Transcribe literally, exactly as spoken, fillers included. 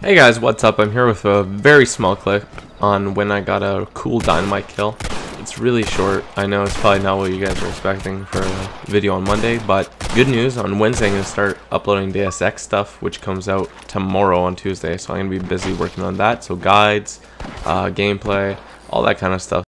Hey guys, what's up? I'm here with a very small clip on when I got a cool Dynamite kill. It's really short. I know it's probably not what you guys are expecting for a video on Monday, but good news, on Wednesday I'm going to start uploading D S X stuff, which comes out tomorrow on Tuesday, so I'm going to be busy working on that. So guides, uh, gameplay, all that kind of stuff.